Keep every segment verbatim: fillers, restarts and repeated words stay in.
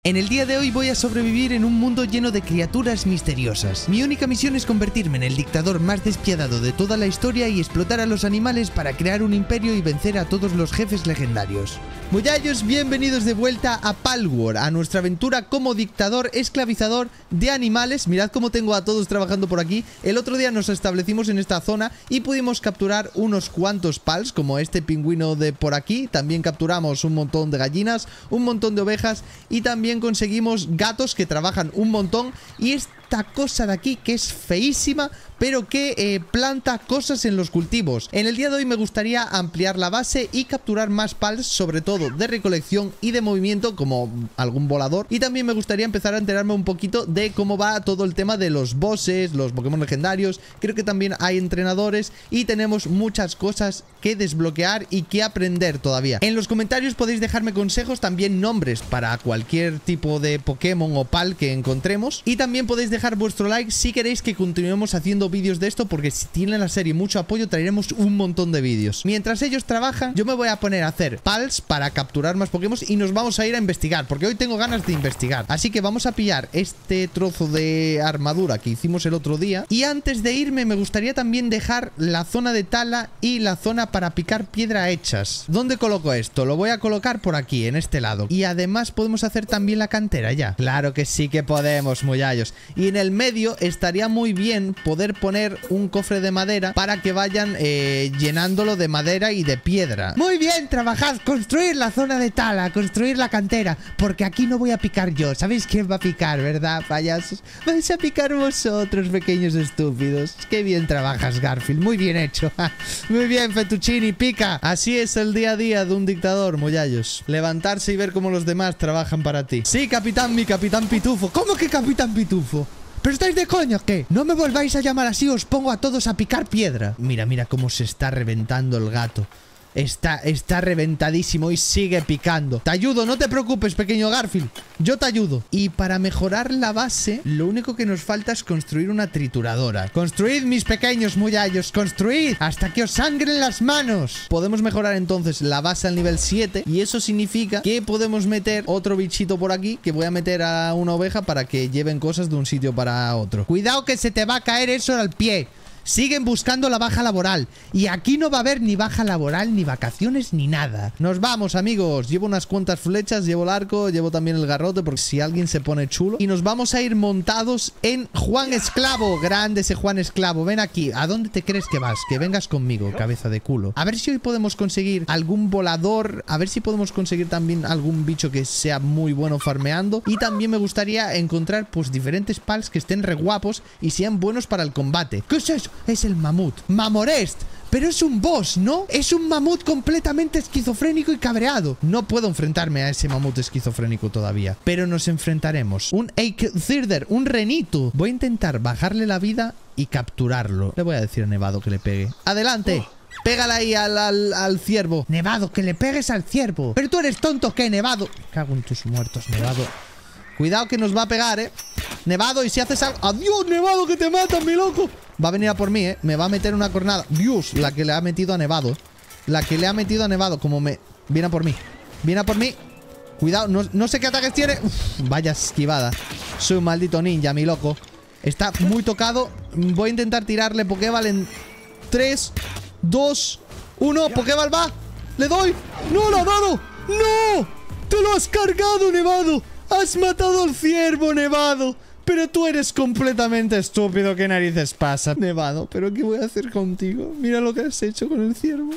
En el día de hoy voy a sobrevivir en un mundo lleno de criaturas misteriosas. Mi única misión es convertirme en el dictador más despiadado de toda la historia y explotar a los animales para crear un imperio y vencer a todos los jefes legendarios. Muyallos, bienvenidos de vuelta a Palworld, a nuestra aventura como dictador esclavizador de animales. Mirad cómo tengo a todos trabajando por aquí. El otro día nos establecimos en esta zona y pudimos capturar unos cuantos pals, como este pingüino de por aquí. También capturamos un montón de gallinas, un montón de ovejas y también conseguimos gatos que trabajan un montón. Y esta cosa de aquí que es feísima, pero que eh, planta cosas en los cultivos. En el día de hoy me gustaría ampliar la base y capturar más pals, sobre todo de recolección y de movimiento, como algún volador. Y también me gustaría empezar a enterarme un poquito de cómo va todo el tema de los bosses, los Pokémon legendarios. Creo que también hay entrenadores y tenemos muchas cosas que desbloquear y que aprender todavía. En los comentarios podéis dejarme consejos, también nombres para cualquier tipo de Pokémon o pal que encontremos. Y también podéis dejar vuestro like si queréis que continuemos haciendo vídeos de esto, porque si tiene la serie mucho apoyo traeremos un montón de vídeos. Mientras ellos trabajan, yo me voy a poner a hacer pals para capturar más Pokémon y nos vamos a ir a investigar, porque hoy tengo ganas de investigar. Así que vamos a pillar este trozo de armadura que hicimos el otro día. Y antes de irme me gustaría también dejar la zona de tala y la zona para picar piedra hechas. ¿Dónde coloco esto? Lo voy a colocar por aquí, en este lado. Y además podemos hacer también la cantera ya. Claro que sí que podemos, muyallos. Y en el medio estaría muy bien poder poner un cofre de madera para que vayan eh, llenándolo de madera y de piedra. Muy bien, trabajad, construir la zona de tala, construir la cantera, porque aquí no voy a picar yo. ¿Sabéis quién va a picar, verdad, payasos? Vais a picar vosotros, pequeños estúpidos. Qué bien trabajas, Garfield, muy bien hecho. Muy bien, Fettuccini, pica. Así es el día a día de un dictador, muyallos. Levantarse y ver cómo los demás trabajan para ti. Sí, capitán, mi capitán Pitufo. ¿Cómo que capitán Pitufo? ¿Pero estáis de coño, qué? No me volváis a llamar así, os pongo a todos a picar piedra. Mira, mira cómo se está reventando el gato. Está, está reventadísimo y sigue picando. Te ayudo, no te preocupes, pequeño Garfield. Yo te ayudo. Y para mejorar la base, lo único que nos falta es construir una trituradora. Construid, mis pequeños muyallos, construid hasta que os sangren las manos. Podemos mejorar entonces la base al nivel siete. Y eso significa que podemos meter otro bichito por aquí, que voy a meter a una oveja para que lleven cosas de un sitio para otro. Cuidado que se te va a caer eso al pie. Siguen buscando la baja laboral. Y aquí no va a haber ni baja laboral, ni vacaciones, ni nada. Nos vamos, amigos. Llevo unas cuantas flechas, llevo el arco, llevo también el garrote, porque si alguien se pone chulo. Y nos vamos a ir montados en Juan Esclavo. Grande ese Juan Esclavo. Ven aquí. ¿A dónde te crees que vas? Que vengas conmigo, cabeza de culo. A ver si hoy podemos conseguir algún volador. A ver si podemos conseguir también algún bicho que sea muy bueno farmeando. Y también me gustaría encontrar, pues, diferentes pals que estén re guapos y sean buenos para el combate. ¿Qué es eso? Es el mamut. Mamorest. Pero es un boss, ¿no? Es un mamut completamente esquizofrénico y cabreado. No puedo enfrentarme a ese mamut esquizofrénico todavía, pero nos enfrentaremos. Un Eikthyrdr, un renito. Voy a intentar bajarle la vida y capturarlo. Le voy a decir a Nevado que le pegue. ¡Adelante! Pégale ahí al, al, al ciervo. Nevado, que le pegues al ciervo. Pero tú eres tonto, ¿qué, Nevado? Cago en tus muertos, Nevado. Cuidado que nos va a pegar, eh. Nevado, y si haces algo... ¡Adiós, Nevado, que te matan, mi loco! Va a venir a por mí, eh. Me va a meter una cornada. Dios, la que le ha metido a Nevado. La que le ha metido a Nevado. Como me... Viene a por mí. Viene a por mí. Cuidado, no, no sé qué ataques tiene. Uf, vaya esquivada. Soy un maldito ninja, mi loco. Está muy tocado. Voy a intentar tirarle Pokéball en tres, dos, uno. Pokéball va. ¡Le doy! ¡No lo ha dado! ¡No! ¡Te lo has cargado, Nevado! ¡Has matado al ciervo, Nevado! Pero tú eres completamente estúpido. ¿Qué narices pasa, Nevado? ¿Pero qué voy a hacer contigo? Mira lo que has hecho con el ciervo.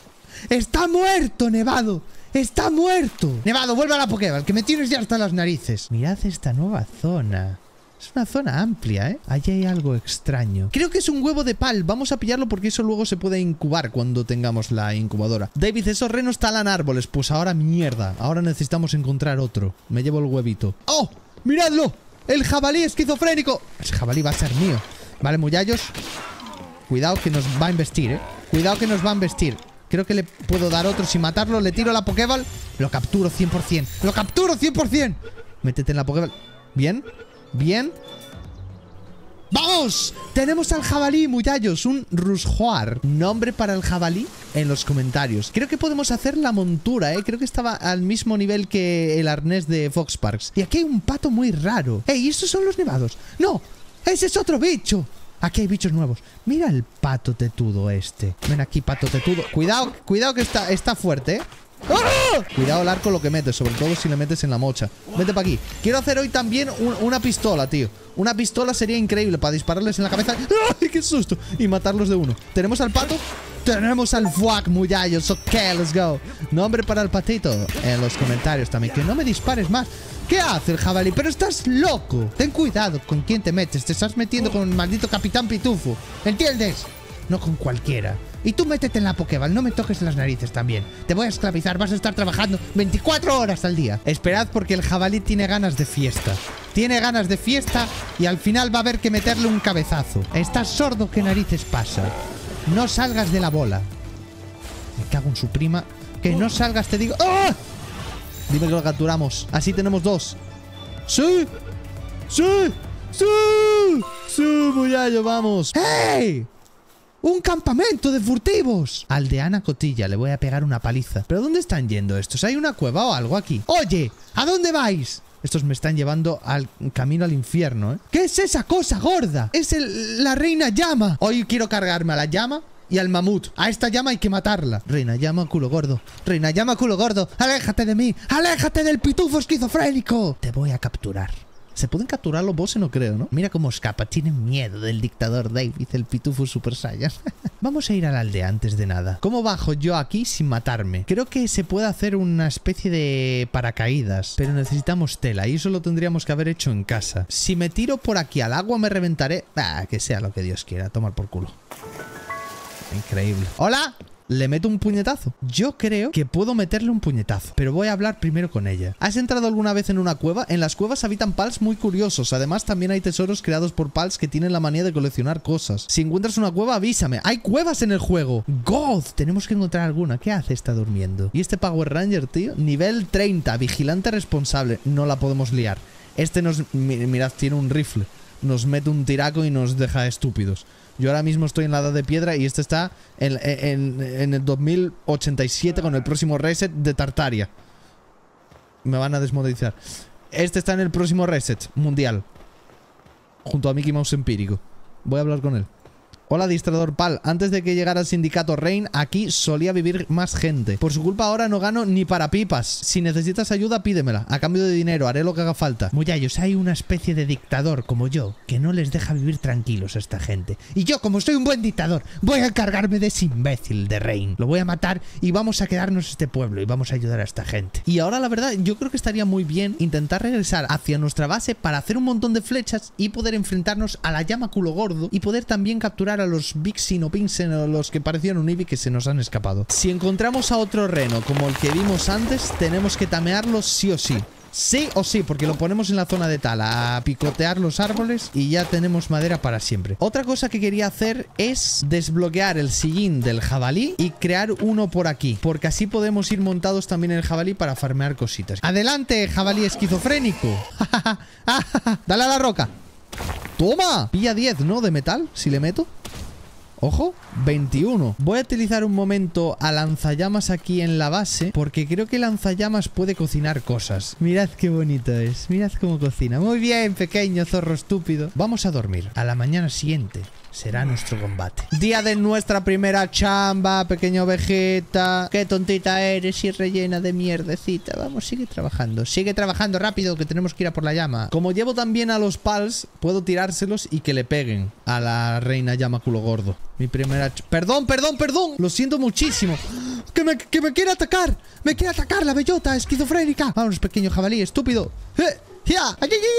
¡Está muerto, Nevado! ¡Está muerto! Nevado, vuelve a la Pokéball, que me tienes ya hasta las narices. Mirad esta nueva zona. Es una zona amplia, ¿eh? Allí hay algo extraño. Creo que es un huevo de pal. Vamos a pillarlo porque eso luego se puede incubar cuando tengamos la incubadora. David, esos renos talan árboles. Pues ahora mierda. Ahora necesitamos encontrar otro. Me llevo el huevito. ¡Oh! ¡Miradlo! ¡El jabalí esquizofrénico! Ese jabalí va a ser mío. Vale, muyallos. Cuidado que nos va a embestir, ¿eh? Cuidado que nos va a embestir. Creo que le puedo dar otro sin matarlo. Le tiro la Pokéball. Lo capturo cien por cien. ¡Lo capturo cien por cien! Métete en la Pokéball. Bien. Bien. ¡Vamos! Tenemos al jabalí, muyallos. Un Rushoar. ¿Nombre para el jabalí? en los comentarios. Creo que podemos hacer la montura, ¿eh? Creo que estaba al mismo nivel que el arnés de Fox Parks. Y aquí hay un pato muy raro. ¡Ey! ¿Estos son los nevados? ¡No! ¡Ese es otro bicho! Aquí hay bichos nuevos. Mira el pato tetudo este. Ven aquí, pato tetudo. Cuidado, cuidado que está, está fuerte, ¿eh? ¡Ah! Cuidado el arco lo que metes, sobre todo si le metes en la mocha. Vete para aquí. Quiero hacer hoy también un, una pistola, tío. Una pistola sería increíble para dispararles en la cabeza. ¡Ay, qué susto! Y matarlos de uno. ¿Tenemos al pato? Tenemos al fuck, muyallos. Ok, let's go. Nombre para el patito en los comentarios también. Que no me dispares más. ¿Qué hace el jabalí? Pero estás loco. Ten cuidado con quién te metes. Te estás metiendo con el maldito Capitán Pitufo. ¿Entiendes? No con cualquiera. Y tú métete en la Pokéball, no me toques las narices también. Te voy a esclavizar, vas a estar trabajando veinticuatro horas al día. Esperad porque el jabalí tiene ganas de fiesta. Tiene ganas de fiesta y al final va a haber que meterle un cabezazo. ¿Estás sordo? ¿Qué narices pasa? No salgas de la bola. Me cago en su prima. Que no salgas, te digo. ¡Ah! Dime que lo capturamos. Así tenemos dos. ¡Sí! ¡Sí! ¡Sí! ¡Sí, muyallo, vamos! ¡Hey! ¡Un campamento de furtivos! Aldeana Cotilla, le voy a pegar una paliza. ¿Pero dónde están yendo estos? ¿Hay una cueva o algo aquí? ¡Oye! ¿A dónde vais? Estos me están llevando al camino al infierno, ¿eh? ¿Qué es esa cosa gorda? Es el, la reina llama. Hoy quiero cargarme a la llama y al mamut. A esta llama hay que matarla. Reina llama, culo gordo. Reina llama, culo gordo. ¡Aléjate de mí! ¡Aléjate del pitufo esquizofrénico! Te voy a capturar. ¿Se pueden capturar los bosses? No creo, ¿no? Mira cómo escapa. Tienen miedo del dictador David, el pitufo Super Saiyan. Vamos a ir a la aldea antes de nada. ¿Cómo bajo yo aquí sin matarme? Creo que se puede hacer una especie de paracaídas, pero necesitamos tela y eso lo tendríamos que haber hecho en casa. Si me tiro por aquí al agua me reventaré. Ah, que sea lo que Dios quiera. Tomar por culo. Increíble. ¡Hola! Le meto un puñetazo. Yo creo que puedo meterle un puñetazo, pero voy a hablar primero con ella. ¿Has entrado alguna vez en una cueva? En las cuevas habitan pals muy curiosos. Además, también hay tesoros creados por pals que tienen la manía de coleccionar cosas. Si encuentras una cueva, avísame. ¡Hay cuevas en el juego! ¡God! Tenemos que encontrar alguna. ¿Qué hace? Está durmiendo. ¿Y este Power Ranger, tío? Nivel treinta. Vigilante responsable. No la podemos liar. Este nos... Mirad, tiene un rifle. Nos mete un tiraco y nos deja estúpidos. Yo ahora mismo estoy en la edad de piedra y este está en, en, en el dos mil ochenta y siete con el próximo reset de Tartaria. Me van a desmonetizar. Este está en el próximo reset mundial. Junto a Mickey Mouse empírico. Voy a hablar con él. Hola, Distrador Pal. Antes de que llegara el sindicato Rain, aquí solía vivir más gente. Por su culpa ahora no gano ni para pipas. Si necesitas ayuda, pídemela. A cambio de dinero, haré lo que haga falta. Muyallos, hay una especie de dictador como yo que no les deja vivir tranquilos a esta gente. Y yo, como soy un buen dictador, voy a encargarme de ese imbécil de Rain. Lo voy a matar y vamos a quedarnos este pueblo y vamos a ayudar a esta gente. Y ahora, la verdad, yo creo que estaría muy bien intentar regresar hacia nuestra base para hacer un montón de flechas y poder enfrentarnos a la llama culo gordo y poder también capturar a los Vixen o Pinsen o los que parecían un Eevee que se nos han escapado. Si encontramos a otro reno como el que vimos antes, tenemos que tamearlo sí o sí. Sí o sí, porque lo ponemos en la zona de tala a picotear los árboles y ya tenemos madera para siempre. Otra cosa que quería hacer es desbloquear el sillín del jabalí y crear uno por aquí, porque así podemos ir montados también en el jabalí para farmear cositas. ¡Adelante, jabalí esquizofrénico! ¡Dale a la roca! ¡Toma! Pilla diez, ¿no? De metal, si le meto. Ojo, veintiuno. Voy a utilizar un momento a lanzallamas aquí en la base porque creo que lanzallamas puede cocinar cosas. Mirad qué bonito es. Mirad cómo cocina. Muy bien, pequeño zorro estúpido. Vamos a dormir. A la mañana siguiente será nuestro combate. Día de nuestra primera chamba, pequeño Vegeta. Qué tontita eres y rellena de mierdecita. Vamos, sigue trabajando. Sigue trabajando rápido que tenemos que ir a por la llama. Como llevo también a los pals, puedo tirárselos y que le peguen a la reina llama culo gordo. Mi primera... Ch perdón, perdón, perdón. Lo siento muchísimo. Que me, que me quiere atacar. Me quiere atacar la bellota esquizofrénica. Vamos, pequeño jabalí, estúpido. ¡Eh! ¡Ya!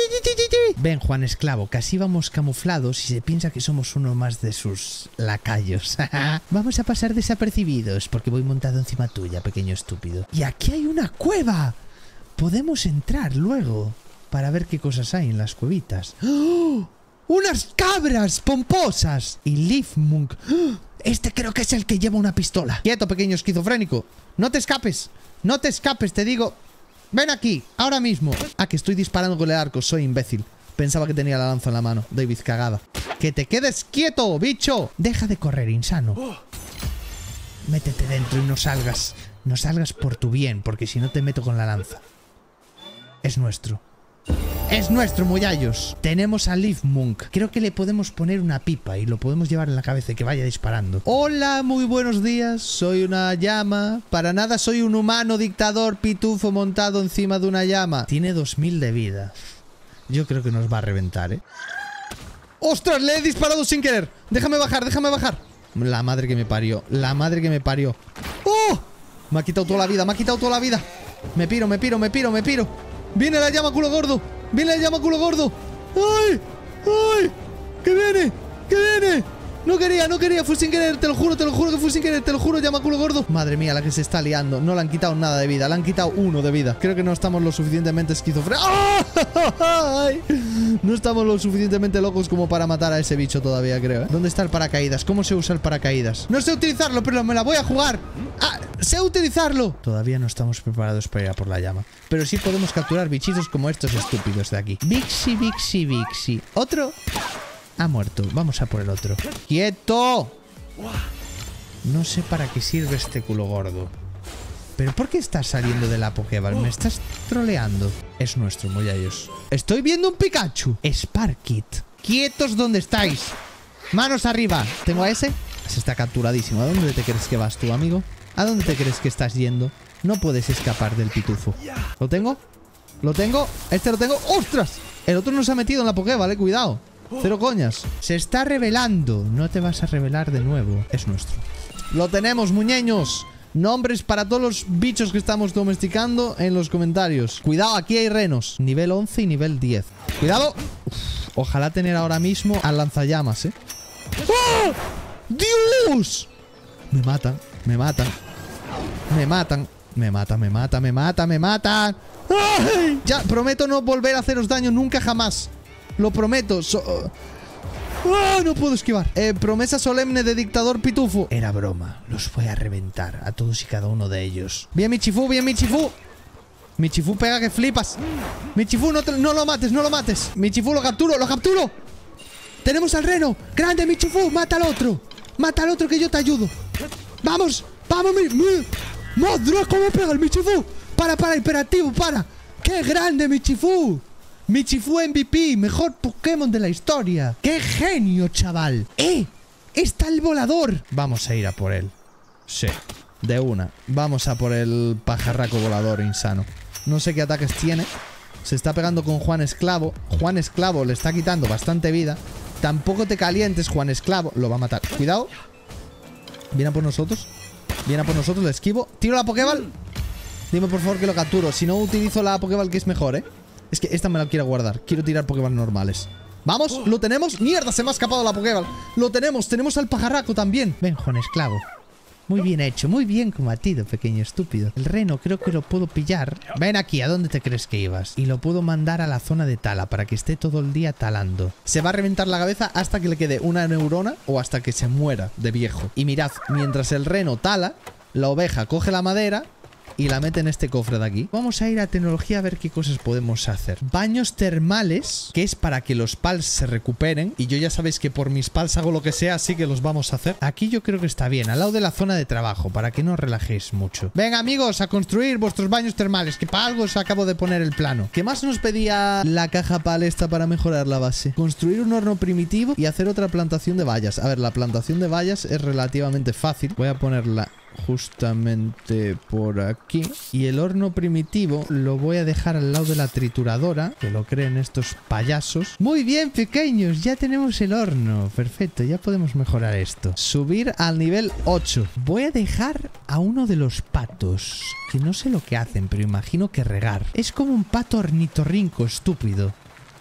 Ven, Juan Esclavo, casi vamos camuflados y se piensa que somos uno más de sus lacayos. Vamos a pasar desapercibidos porque voy montado encima tuya, pequeño estúpido. Y aquí hay una cueva. Podemos entrar luego para ver qué cosas hay en las cuevitas. ¡Oh! ¡Unas cabras pomposas! Y Leaf Monk. ¡Oh! Este creo que es el que lleva una pistola. Quieto, pequeño esquizofrénico. No te escapes. No te escapes, te digo. Ven aquí, ahora mismo. Ah, que estoy disparando con el arco, soy imbécil. Pensaba que tenía la lanza en la mano. David, cagada. ¡Que te quedes quieto, bicho! Deja de correr, insano. Métete dentro y no salgas. No salgas por tu bien, porque si no te meto con la lanza. Es nuestro. ¡Es nuestro, muyallos! Tenemos a Leaf Monk. Creo que le podemos poner una pipa y lo podemos llevar en la cabeza y que vaya disparando. Hola, muy buenos días. Soy una llama. Para nada soy un humano dictador pitufo montado encima de una llama. Tiene dos mil de vida. Yo creo que nos va a reventar, ¿eh? ¡Ostras! Le he disparado sin querer. Déjame bajar, déjame bajar. La madre que me parió. La madre que me parió. ¡Oh! Me ha quitado toda la vida, me ha quitado toda la vida. Me piro, me piro, me piro, me piro. Viene la llama culo gordo. Viene la llama culo gordo. ¡Ay! ¡Ay! ¡Que viene! ¡Que viene! No quería, no quería, fue sin querer, te lo juro, te lo juro que fue sin querer, te lo juro, llama culo gordo. Madre mía, la que se está liando. No le han quitado nada de vida, le han quitado uno de vida. Creo que no estamos lo suficientemente esquizofrénicos. ¡Ay! No estamos lo suficientemente locos como para matar a ese bicho todavía, creo, ¿eh? ¿Dónde está el paracaídas? ¿Cómo se usa el paracaídas? No sé utilizarlo, pero me la voy a jugar. ¡Ah! ¡Sé utilizarlo! Todavía no estamos preparados para ir a por la llama. Pero sí podemos capturar bichitos como estos estúpidos de aquí. Bixi, Bixi, Bixi. ¿Otro? Ha muerto. Vamos a por el otro. ¡Quieto! No sé para qué sirve este culo gordo. ¿Pero por qué estás saliendo de la Pokéball? Me estás troleando. Es nuestro, muyallos. Estoy viendo un Pikachu. Sparkit. ¡Quietos donde estáis! ¡Manos arriba! ¿Tengo a ese? Se está capturadísimo. ¿A dónde te crees que vas tú, amigo? ¿A dónde te crees que estás yendo? No puedes escapar del pitufo. ¿Lo tengo? ¿Lo tengo? Este lo tengo. ¡Ostras! El otro no se ha metido en la Pokéball, eh. Cuidado. Cero coñas. Se está revelando. No te vas a revelar de nuevo. Es nuestro. Lo tenemos, muñeños. Nombres para todos los bichos que estamos domesticando en los comentarios. Cuidado, aquí hay renos. Nivel once y nivel diez. Cuidado. Uf, ojalá tener ahora mismo al lanzallamas, ¿eh? ¡Oh! ¡Dios! Me matan, me matan. Me matan. Me mata, me mata, me mata, me matan. ¡Ay! Ya, prometo no volver a haceros daño nunca jamás. Lo prometo. So ¡Oh! No puedo esquivar. Eh, promesa solemne de dictador pitufo. Era broma. Los voy a reventar a todos y cada uno de ellos. Bien, Michifu, bien, Michifu. Michifu pega que flipas. Michifu, no, te, no lo mates, no lo mates. Michifu, lo capturo, lo capturo. Tenemos al reno. Grande, Michifu, mata al otro. Mata al otro que yo te ayudo. Vamos, vamos, mi, mi. Madre, ¿cómo pega el Michifu? Para, para, imperativo, para. ¡Qué grande, Michifu! Michifu M V P, mejor Pokémon de la historia. ¡Qué genio, chaval! ¡Eh! ¡Está el volador! Vamos a ir a por él. Sí, de una. Vamos a por el pajarraco volador insano. No sé qué ataques tiene. Se está pegando con Juan Esclavo. Juan Esclavo le está quitando bastante vida. Tampoco te calientes, Juan Esclavo. Lo va a matar. Cuidado. Viene a por nosotros. Viene a por nosotros, le esquivo. Tiro la Pokéball. Dime por favor que lo capturo. Si no, utilizo la Pokéball que es mejor, ¿eh? Es que esta me la quiero guardar. Quiero tirar Pokéball normales. ¡Vamos! ¡Lo tenemos! ¡Mierda! Se me ha escapado la Pokéball. ¡Lo tenemos! ¡Tenemos al pajarraco también! Ven, Juan Esclavo. Muy bien hecho. Muy bien combatido, pequeño estúpido. El reno creo que lo puedo pillar. Ven aquí. ¿A dónde te crees que ibas? Y lo puedo mandar a la zona de tala para que esté todo el día talando. Se va a reventar la cabeza hasta que le quede una neurona o hasta que se muera de viejo. Y mirad, mientras el reno tala, la oveja coge la madera y la mete en este cofre de aquí. Vamos a ir a tecnología a ver qué cosas podemos hacer. Baños termales, que es para que los pals se recuperen. Y yo ya sabéis que por mis pals hago lo que sea, así que los vamos a hacer. Aquí yo creo que está bien, al lado de la zona de trabajo, para que no os relajéis mucho. Venga, amigos, a construir vuestros baños termales, que para algo os acabo de poner el plano. ¿Qué más nos pedía la caja pal esta para mejorar la base? Construir un horno primitivo y hacer otra plantación de vallas. A ver, la plantación de vallas es relativamente fácil. Voy a ponerla justamente por aquí. Y el horno primitivo lo voy a dejar al lado de la trituradora, que lo creen estos payasos. Muy bien, pequeños, ya tenemos el horno. Perfecto, ya podemos mejorar esto. Subir al nivel ocho. Voy a dejar a uno de los patos, que no sé lo que hacen, pero imagino que regar. Es como un pato ornitorrinco estúpido.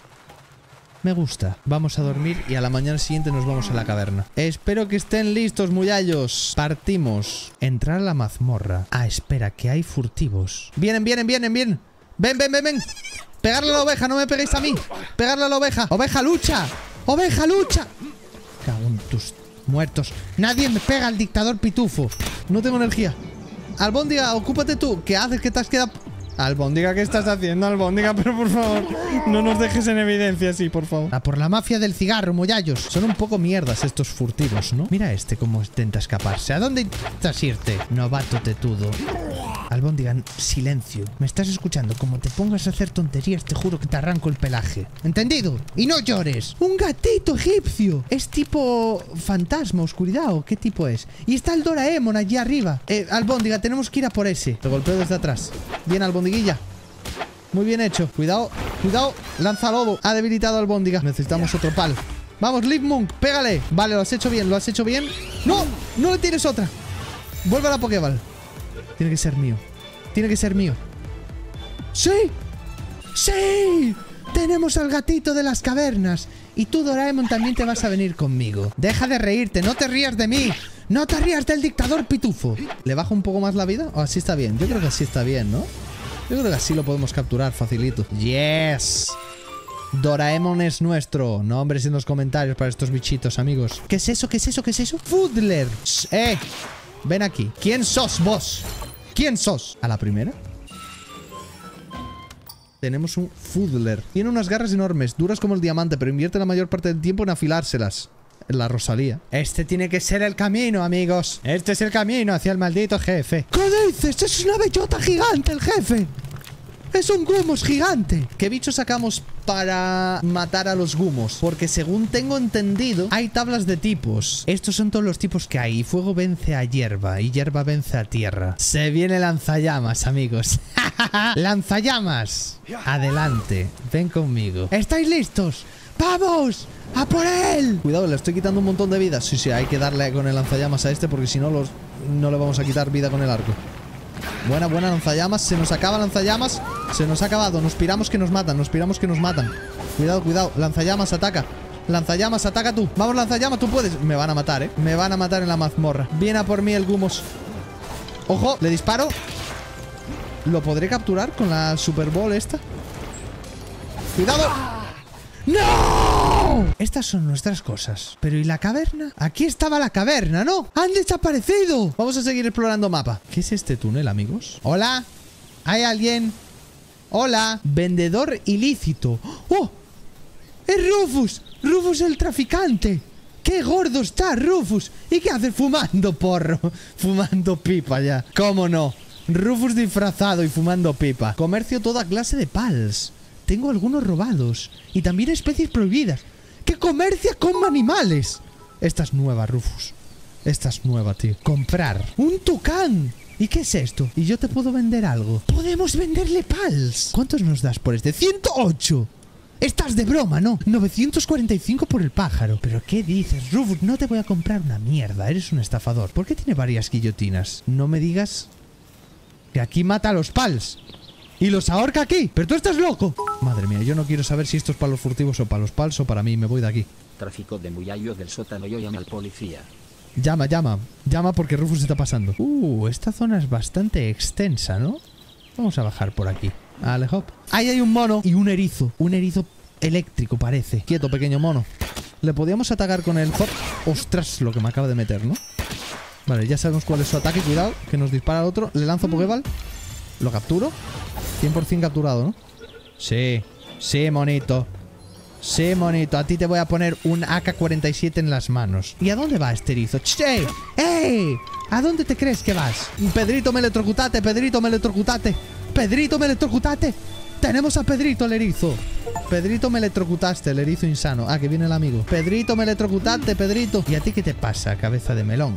Me gusta. Vamos a dormir y a la mañana siguiente nos vamos a la caverna. Espero que estén listos, muyallos. Partimos. Entrar a la mazmorra. Ah, espera, que hay furtivos. Vienen, vienen, vienen, vienen. Ven, ven, ven, ven. Pegarle a la oveja, no me peguéis a mí. Pegarle a la oveja. ¡Oveja, lucha! ¡Oveja, lucha! Cago en tus muertos. Nadie me pega al dictador pitufo. No tengo energía. Albóndiga, ocúpate tú. ¿Qué haces que te has quedado? Albóndiga, ¿qué estás haciendo, Albóndiga? Pero por favor, no nos dejes en evidencia así, por favor. A por la mafia del cigarro, moyallos. Son un poco mierdas estos furtivos, ¿no? Mira este cómo intenta escaparse. ¿A dónde intentas irte? Novato tetudo. Albóndiga, silencio. ¿Me estás escuchando? Como te pongas a hacer tonterías, te juro que te arranco el pelaje. ¿Entendido? Y no llores. Un gatito egipcio. Es tipo fantasma, oscuridad, ¿o qué tipo es? Y está el Doraemon allí arriba. Eh, Albóndiga, tenemos que ir a por ese. Te golpeo desde atrás. Bien, Albondiguilla. Muy bien hecho. Cuidado, cuidado. Lanza lobo. Ha debilitado a Albóndiga. Necesitamos otro pal. Vamos, Leaf Monk, pégale. Vale, lo has hecho bien, lo has hecho bien. ¡No! ¡No le tienes otra! Vuelve a la Pokéball. Tiene que ser mío. Tiene que ser mío. ¡Sí! ¡Sí! Tenemos al gatito de las cavernas. Y tú, Doraemon, también te vas a venir conmigo. Deja de reírte, no te rías de mí. No te rías del dictador pitufo. ¿Le bajo un poco más la vida? ¿O así está bien? Yo creo que así está bien, ¿no? Yo creo que así lo podemos capturar facilito. ¡Yes! Doraemon es nuestro. Nombres en los comentarios para estos bichitos, amigos. ¿Qué es eso? ¿Qué es eso? ¿Qué es eso? Foodler. ¡Eh! Ven aquí. ¿Quién sos vos? ¿Quién sos? ¿A la primera? Tenemos un Foodler. Tiene unas garras enormes, duras como el diamante, pero invierte la mayor parte del tiempo en afilárselas. En la Rosalía. Este tiene que ser el camino, amigos. Este es el camino hacia el maldito jefe. ¿Qué dices? Es una bellota gigante el jefe. Es un Gumos gigante. ¿Qué bicho sacamos para matar a los Gumos? Porque según tengo entendido, hay tablas de tipos. Estos son todos los tipos que hay. Fuego vence a hierba y hierba vence a tierra. Se viene lanzallamas, amigos. Lanzallamas. Adelante. Ven conmigo. ¿Estáis listos? ¡Vamos! ¡A por él! Cuidado, le estoy quitando un montón de vida. Sí, sí, hay que darle con el lanzallamas a este, porque si no, los, no le vamos a quitar vida con el arco. Buena, buena lanzallamas. Se nos acaba lanzallamas. Se nos ha acabado. Nos piramos que nos matan. Nos piramos que nos matan. Cuidado, cuidado. Lanzallamas, ataca. Lanzallamas, ataca tú. Vamos, lanzallamas, tú puedes. Me van a matar, eh. Me van a matar en la mazmorra. Viene a por mí el Gumos. Ojo, le disparo. ¿Lo podré capturar con la Super Ball esta? Cuidado. ¡No! Estas son nuestras cosas. Pero ¿y la caverna? Aquí estaba la caverna, ¿no? ¡Han desaparecido! Vamos a seguir explorando mapa. ¿Qué es este túnel, amigos? ¿Hola? ¿Hay alguien? ¿Hola? Vendedor ilícito. ¡Oh! ¡Es Rufus! ¡Rufus el traficante! ¡Qué gordo está Rufus! ¿Y qué hace fumando porro? Fumando pipa ya. ¿Cómo no? Rufus disfrazado y fumando pipa. Comercio toda clase de pals. Tengo algunos robados. Y también especies prohibidas. ¡Que comercia con animales! Esta es nueva, Rufus. Esta es nueva, tío. Comprar. ¡Un tucán! ¿Y qué es esto? ¿Y yo te puedo vender algo? ¡Podemos venderle pals! ¿Cuántos nos das por este? ¡ciento ocho! Estás de broma, ¿no? novecientos cuarenta y cinco por el pájaro. ¿Pero qué dices, Rufus? No te voy a comprar una mierda. Eres un estafador. ¿Por qué tiene varias guillotinas? No me digas que aquí mata a los pals. Y los ahorca aquí. ¿Pero tú estás loco? Madre mía, yo no quiero saber si esto es para los furtivos o para los pals o para mí. Me voy de aquí. Tráfico de muyallos del sótano. Yo llamo al policía. Llama, llama. Llama porque Rufus está pasando. Uh, esta zona es bastante extensa, ¿no? Vamos a bajar por aquí. Vale, hop. Ahí hay un mono y un erizo. Un erizo eléctrico parece. Quieto, pequeño mono. Le podíamos atacar con el hop. Ostras, lo que me acaba de meter, ¿no? Vale, ya sabemos cuál es su ataque. Cuidado, que nos dispara el otro. Le lanzo Pokéball. Lo capturo. cien por cien capturado, ¿no? Sí. Sí, monito. Sí, monito. A ti te voy a poner un A K cuarenta y siete en las manos. ¿Y a dónde va este erizo? ¡Ey! ¡Ey! ¿A dónde te crees que vas? Pedrito, me electrocutate. Pedrito, me electrocutate. Pedrito, me electrocutate. Tenemos a Pedrito, el erizo. Pedrito, me electrocutaste, el erizo insano. Ah, que viene el amigo. Pedrito, me electrocutaste, Pedrito. ¿Y a ti qué te pasa, cabeza de melón?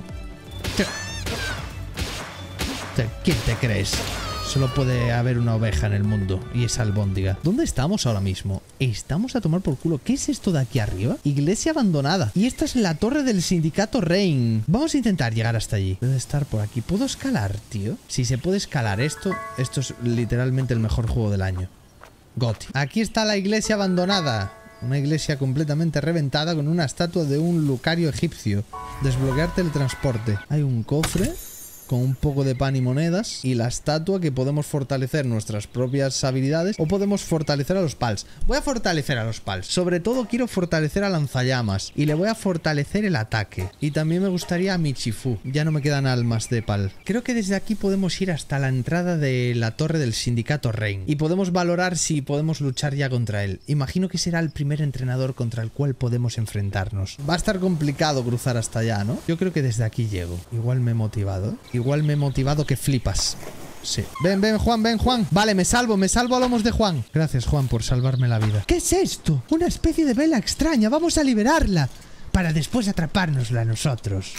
¿Quién te crees? Solo puede haber una oveja en el mundo, y es albóndiga. ¿Dónde estamos ahora mismo? Estamos a tomar por culo. ¿Qué es esto de aquí arriba? Iglesia abandonada. Y esta es la torre del sindicato Rain. Vamos a intentar llegar hasta allí. Debe estar por aquí. ¿Puedo escalar, tío? Si se puede escalar esto, esto es literalmente el mejor juego del año. Goti. Aquí está la iglesia abandonada. Una iglesia completamente reventada con una estatua de un lucario egipcio. Desbloquear teletransporte. Hay un cofre. con un poco de pan y monedas. Y la estatua, que podemos fortalecer nuestras propias habilidades o podemos fortalecer a los pals. Voy a fortalecer a los pals. Sobre todo quiero fortalecer a lanzallamas. Y le voy a fortalecer el ataque. Y también me gustaría a Michifu. Ya no me quedan almas de pal. Creo que desde aquí podemos ir hasta la entrada de la torre del sindicato Rain. Y podemos valorar si podemos luchar ya contra él. Imagino que será el primer entrenador contra el cual podemos enfrentarnos. Va a estar complicado cruzar hasta allá, ¿no? Yo creo que desde aquí llego. Igual me he motivado, ¿eh? Igual me he motivado que flipas. Sí. Ven, ven, Juan, ven, Juan. Vale, me salvo, me salvo a lomos de Juan. Gracias, Juan, por salvarme la vida. ¿Qué es esto? Una especie de vela extraña. Vamos a liberarla para después atrapárnosla a nosotros.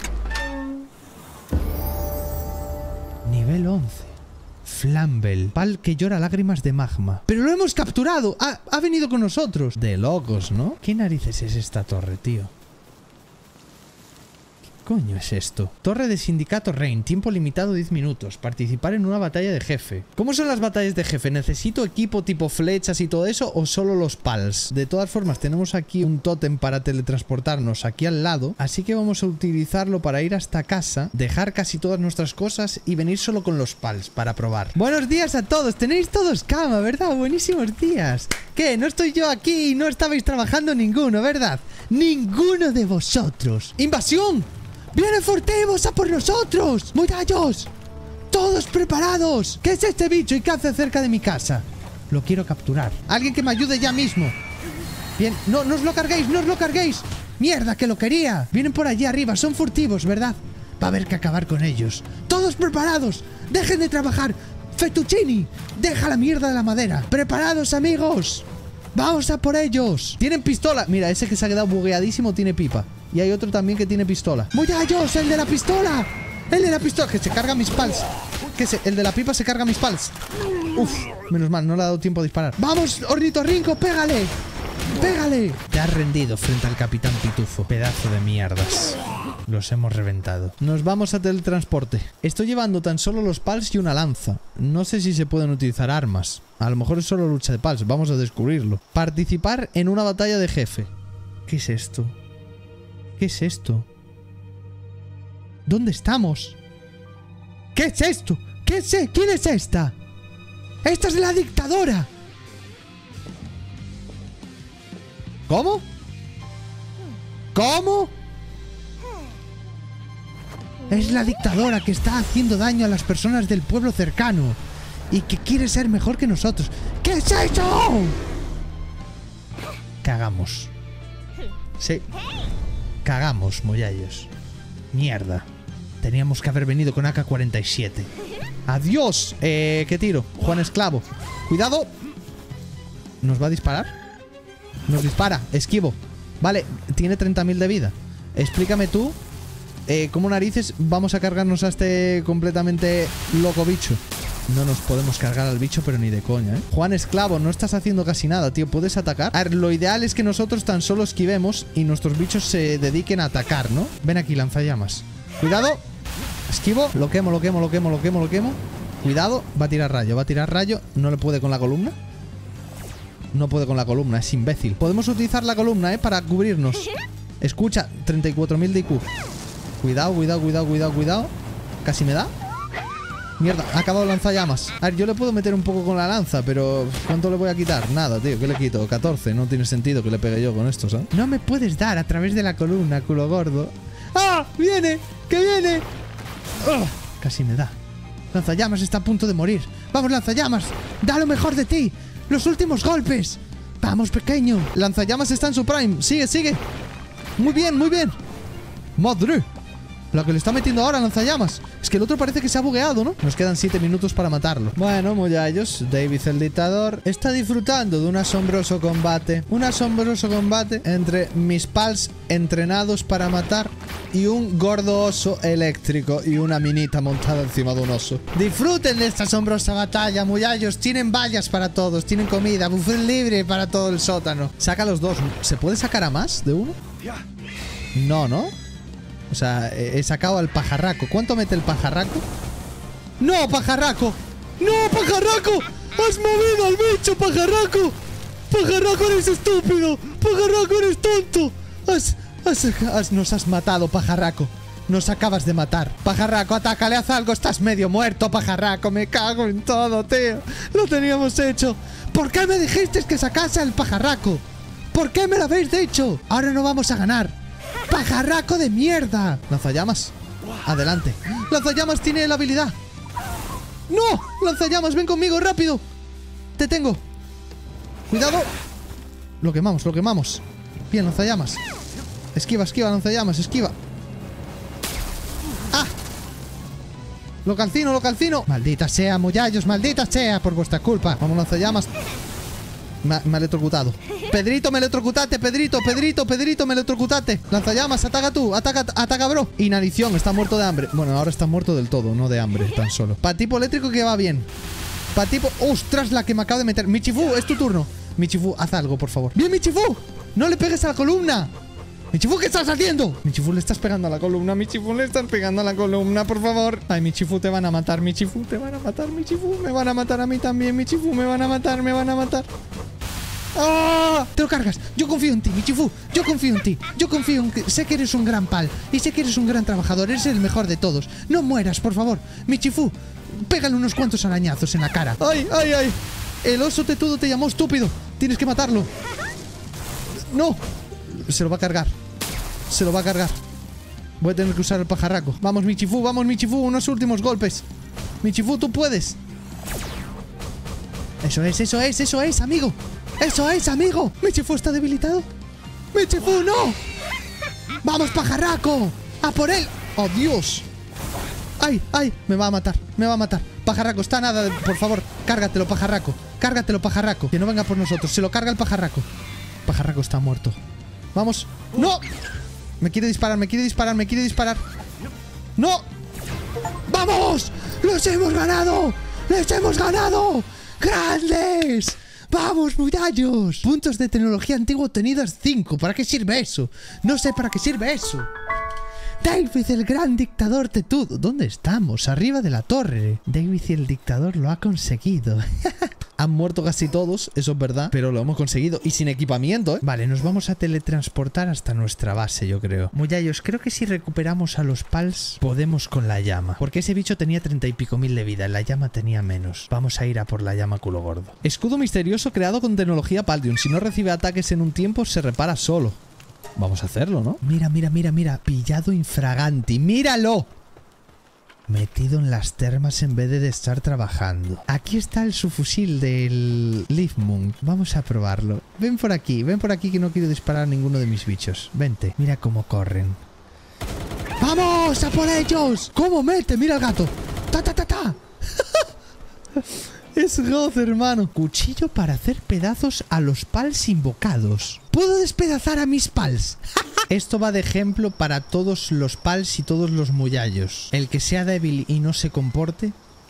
Nivel once. Flamble. Pal que llora lágrimas de magma. ¡Pero lo hemos capturado! Ha, ha venido con nosotros. De locos, ¿no? ¿Qué narices es esta torre, tío? Coño es esto? Torre de sindicato Rain, tiempo limitado diez minutos. Participar en una batalla de jefe. ¿Cómo son las batallas de jefe? ¿Necesito equipo tipo flechas y todo eso o solo los pals? De todas formas tenemos aquí un tótem para teletransportarnos aquí al lado, así que vamos a utilizarlo para ir hasta casa, dejar casi todas nuestras cosas y venir solo con los pals para probar. Buenos días a todos, tenéis todos cama, ¿verdad? Buenísimos días. ¿Qué? No estoy yo aquí y no estabais trabajando ninguno, ¿verdad? Ninguno de vosotros. ¡Invasión! ¡Viene furtivos a por nosotros! ¡Murallos! ¡Todos preparados! ¿Qué es este bicho y qué hace cerca de mi casa? Lo quiero capturar. ¡Alguien que me ayude ya mismo! Bien, no, no os lo carguéis, no os lo carguéis. ¡Mierda, que lo quería! Vienen por allí arriba, son furtivos, ¿verdad? Va a haber que acabar con ellos. ¡Todos preparados! ¡Dejen de trabajar! ¡Fettuccini! ¡Deja la mierda de la madera! ¡Preparados, amigos! ¡Vamos a por ellos! ¡Tienen pistola! Mira, ese que se ha quedado bugueadísimo tiene pipa. Y hay otro también que tiene pistola. ¡Murallos! ¡El de la pistola! ¡El de la pistola! Que se carga mis pals. Que se... El de la pipa se carga mis pals. Uf, menos mal, no le ha dado tiempo a disparar. ¡Vamos, ornitorrinco! ¡Pégale! ¡Pégale! Te has rendido frente al Capitán Pitufo. Pedazo de mierdas. Los hemos reventado. Nos vamos a teletransporte. Estoy llevando tan solo los pals y una lanza. No sé si se pueden utilizar armas. A lo mejor es solo lucha de pals. Vamos a descubrirlo. Participar en una batalla de jefe. ¿Qué es esto? ¿Qué es esto? ¿Dónde estamos? ¿Qué es esto? ¿Qué es? ¿Quién es esta? ¡Esta es la dictadora! ¿Cómo? ¿Cómo? Es la dictadora que está haciendo daño a las personas del pueblo cercano y que quiere ser mejor que nosotros. ¿Qué es eso? Cagamos. Sí. Cagamos, moyallos. Mierda. Teníamos que haber venido con A K cuarenta y siete. ¡Adiós! Eh, ¿qué tiro? Juan Esclavo. ¡Cuidado! ¿Nos va a disparar? Nos dispara. Esquivo. Vale, tiene treinta mil de vida. Explícame tú eh, cómo narices vamos a cargarnos a este completamente loco bicho. No nos podemos cargar al bicho, pero ni de coña, ¿eh? Juan Esclavo, no estás haciendo casi nada, tío. ¿Puedes atacar? A ver, lo ideal es que nosotros tan solo esquivemos y nuestros bichos se dediquen a atacar, ¿no? Ven aquí, lanzallamas. Cuidado. Esquivo. Lo quemo, lo quemo, lo quemo, lo quemo, lo quemo. Cuidado. Va a tirar rayo, va a tirar rayo. No le puede con la columna. No puede con la columna, es imbécil. Podemos utilizar la columna, ¿eh? Para cubrirnos. Escucha, treinta y cuatro mil de I Q. Cuidado, cuidado, cuidado, cuidado, cuidado. Casi me da. Mierda, ha acabado lanzallamas. A ver, yo le puedo meter un poco con la lanza, pero ¿cuánto le voy a quitar? Nada, tío, ¿qué le quito? catorce, no tiene sentido que le pegue yo con esto, ¿sabes? No me puedes dar a través de la columna, culo gordo. ¡Ah! ¡Viene! ¡Que viene! ¡Oh! Casi me da. Lanzallamas está a punto de morir. ¡Vamos, lanzallamas! ¡Da lo mejor de ti! ¡Los últimos golpes! ¡Vamos, pequeño! Lanzallamas está en su prime. Sigue, sigue. Muy bien, muy bien. ¡Madre! La que le está metiendo ahora, lanzallamas. Es que el otro parece que se ha bugueado, ¿no? Nos quedan siete minutos para matarlo. Bueno, moyallos, David el dictador está disfrutando de un asombroso combate. Un asombroso combate entre mis pals entrenados para matar y un gordo oso eléctrico y una minita montada encima de un oso. Disfruten de esta asombrosa batalla, moyallos. Tienen vallas para todos, tienen comida, buffet libre para todo el sótano. Saca los dos. ¿Se puede sacar a más de uno? No, ¿no? O sea, he sacado al pajarraco. ¿Cuánto mete el pajarraco? ¡No, pajarraco! ¡No, pajarraco! ¡Has movido al bicho, pajarraco! ¡Pajarraco, eres estúpido! ¡Pajarraco, eres tonto! Has, has, has, nos has matado, pajarraco. Nos acabas de matar. Pajarraco, atácale, haz algo. Estás medio muerto, pajarraco. Me cago en todo, tío. Lo teníamos hecho. ¿Por qué me dijiste que sacase al pajarraco? ¿Por qué me lo habéis dicho? Ahora no vamos a ganar. ¡Pajarraco de mierda! Lanzallamas. Adelante. Lanzallamas tiene la habilidad. ¡No! Lanzallamas, ven conmigo, rápido. Te tengo. Cuidado. Lo quemamos, lo quemamos. Bien, lanzallamas. Esquiva, esquiva, lanzallamas, esquiva. ¡Ah! Lo calcino, lo calcino. Maldita sea, muyallos, maldita sea, por vuestra culpa. Vamos, lanzallamas. Me, me ha electrocutado. Pedrito, me electrocutate, Pedrito, Pedrito, Pedrito, me electrocutate. Lanzallamas, ataca tú, ataca, ataca, bro. Inanición, está muerto de hambre. Bueno, ahora está muerto del todo, no de hambre, tan solo. Para tipo eléctrico que va bien. Para tipo... ¡Ostras, la que me acabo de meter! Michifu, es tu turno. Michifu, haz algo, por favor. ¡Bien, Michifu! ¡No le pegues a la columna! Michifu, ¿qué estás haciendo? Michifu, le estás pegando a la columna. Michifu, le estás pegando a la columna, por favor. Ay, Michifu, te van a matar. Michifu, te van a matar. Michifu, me van a matar a mí también. Michifu, me van a matar, me van a matar. ¡Ah! Te lo cargas. Yo confío en ti, Michifu. Yo confío en ti. Yo confío en que... Sé que eres un gran pal. Y sé que eres un gran trabajador. Eres el mejor de todos. No mueras, por favor. Michifu, pégale unos cuantos arañazos en la cara. ¡Ay, ay, ay! El oso tetudo te llamó estúpido. Tienes que matarlo. ¡No! Se lo va a cargar. Se lo va a cargar. Voy a tener que usar el pajarraco. Vamos, Michifu, vamos, Michifu. Unos últimos golpes. Michifu, tú puedes. Eso es, eso es, eso es, amigo. ¡Eso es, amigo! ¡Michifu está debilitado! ¡Michifu, no! ¡Vamos, pajarraco! ¡A por él! ¡Oh, Dios! ¡Ay, ay! Me va a matar, me va a matar. Pajarraco, está nada de... Por favor, cárgatelo, pajarraco. Cárgatelo, pajarraco. Que no venga por nosotros. Se lo carga el pajarraco. Pajarraco está muerto. ¡Vamos! ¡No! Me quiere disparar, me quiere disparar, me quiere disparar. ¡No! ¡Vamos! ¡Los hemos ganado! ¡Les hemos ganado! ¡Grandes! ¡Vamos, muyallos! Puntos de tecnología antigua obtenidos cinco. ¿Para qué sirve eso? No sé para qué sirve eso. David, el gran dictador tetudo. ¿Dónde estamos? Arriba de la torre. David y el dictador lo ha conseguido. Han muerto casi todos, eso es verdad, pero lo hemos conseguido. Y sin equipamiento, ¿eh? Vale, nos vamos a teletransportar hasta nuestra base, yo creo. Muyallos, creo que si recuperamos a los pals, podemos con la llama. Porque ese bicho tenía treinta y pico mil de vida, la llama tenía menos. Vamos a ir a por la llama culo gordo. Escudo misterioso creado con tecnología Paldium. Si no recibe ataques en un tiempo, se repara solo. Vamos a hacerlo, ¿no? Mira, mira, mira, mira. Pillado infraganti. ¡Míralo! Metido en las termas en vez de estar trabajando. Aquí está el subfusil del Leaf Monk. Vamos a probarlo. Ven por aquí, ven por aquí que no quiero disparar a ninguno de mis bichos. Vente, mira cómo corren. ¡Vamos! ¡A por ellos! ¿Cómo mete? Mira el gato. ¡Ta, ta, ta, ta! Es God, hermano. Cuchillo para hacer pedazos a los pals invocados. ¡Puedo despedazar a mis pals! Esto va de ejemplo para todos los pals y todos los muyallos. El que sea débil y no se comporte...